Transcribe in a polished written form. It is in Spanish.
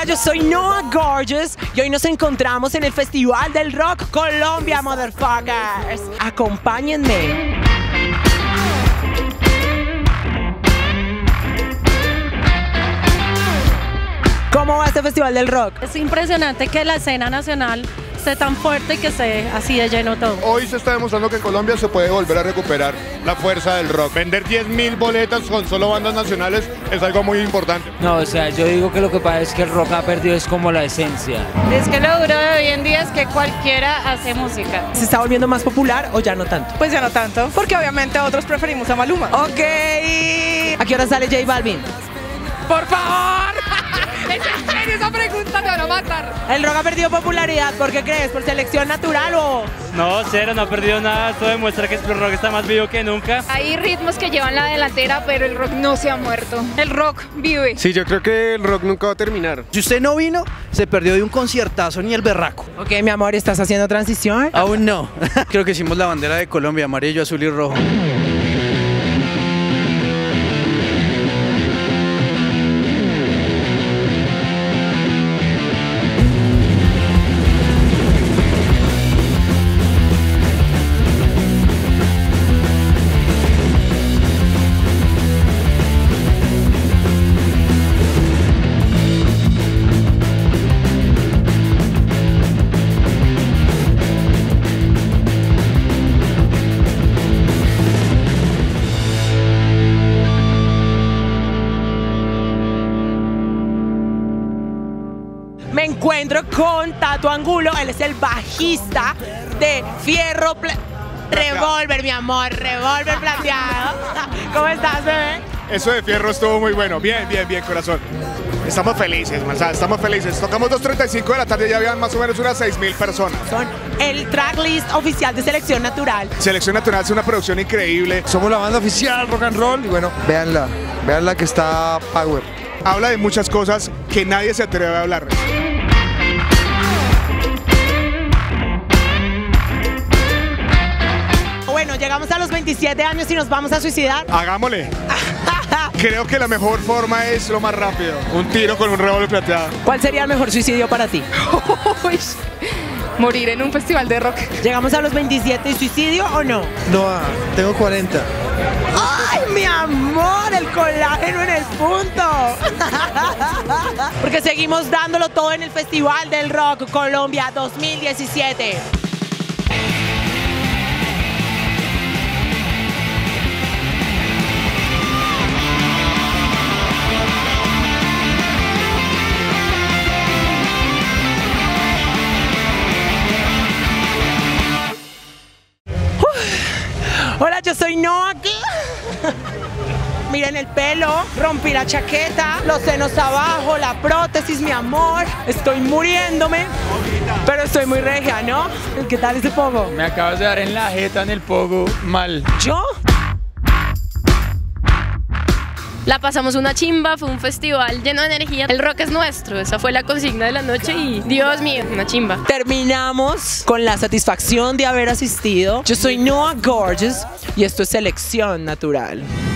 yo soy Noah Gorgeous y hoy nos encontramos en el Festival del Rock Colombia, motherfuckers. Acompáñenme. ¿Cómo va este Festival del Rock? Es impresionante que la escena nacional esté tan fuerte y que esté así de lleno todo. Hoy se está demostrando que en Colombia se puede volver a recuperar la fuerza del rock. Vender 10.000 boletas con solo bandas nacionales es algo muy importante. No, o sea, yo digo que lo que pasa es que el rock ha perdido es como la esencia. Es que lo duro de hoy en día es que cualquiera hace música. ¿Se está volviendo más popular o ya no tanto? Pues ya no tanto, porque obviamente otros preferimos a Maluma. Ok. ¿A qué hora sale J Balvin? ¡Por favor! ¿Es en serio esa pregunta? Me van a matar. ¿El rock ha perdido popularidad? ¿Por qué crees? ¿Por selección natural o...? No, cero, no ha perdido nada. Esto demuestra que el rock está más vivo que nunca. Hay ritmos que llevan la delantera, pero el rock no se ha muerto. El rock vive. Sí, yo creo que el rock nunca va a terminar. Si usted no vino, se perdió de un conciertazo ni el berraco. Ok, mi amor, ¿estás haciendo transición? Aún no. Creo que hicimos la bandera de Colombia, amarillo, azul y rojo. Me encuentro con Tato Angulo, él es el bajista de Fierro Revolver, mi amor, Revolver Plateado. ¿Cómo estás, bebé? Eso de Fierro estuvo muy bueno. Bien, corazón. Estamos felices, Manzana, estamos felices. Tocamos 2:35 de la tarde y ya habían más o menos unas 6.000 personas. Son el tracklist oficial de Selección Natural. Selección Natural es una producción increíble. Somos la banda oficial rock and roll y bueno, véanla que está power. Habla de muchas cosas que nadie se atreve a hablar. Bueno, llegamos a los 27 años y nos vamos a suicidar. Hagámosle. Creo que la mejor forma es lo más rápido. Un tiro con un revólver plateado. ¿Cuál sería el mejor suicidio para ti? Morir en un festival de rock. ¿Llegamos a los 27 y suicidio o no? No, tengo 40. ¡Ay, mi amor! El colágeno en el punto. Porque seguimos dándolo todo en el Festival del Rock Colombia 2017. Hola, yo soy Noah. Miren el pelo, rompí la chaqueta, los senos abajo, la prótesis, mi amor. Estoy muriéndome, pero estoy muy regia, ¿no? ¿Qué tal ese pogo? Me acabas de dar en la jeta en el pogo mal. ¿Yo? La pasamos una chimba, fue un festival lleno de energía. El rock es nuestro, esa fue la consigna de la noche y Dios mío, una chimba. Terminamos con la satisfacción de haber asistido. Yo soy Noah Gorgeous y esto es Selección Natural.